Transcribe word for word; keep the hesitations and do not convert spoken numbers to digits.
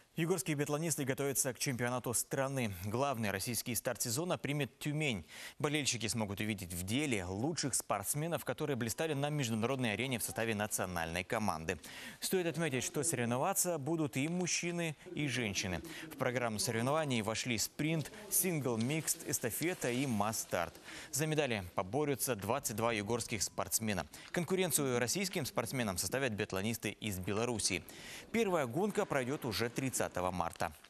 Югорские биатлонисты готовятся к чемпионату страны. Главный российский старт сезона примет Тюмень. Болельщики смогут увидеть в деле лучших спортсменов, которые блистали на международной арене в составе национальной команды. Стоит отметить, что соревноваться будут и мужчины, и женщины. В программу соревнований вошли спринт, сингл-микст, эстафета и масс-старт. За медали поборются двадцать два югорских спортсмена. Конкуренцию российским спортсменам составят биатлонисты из Белоруссии. Первая гонка пройдет уже тридцатого марта.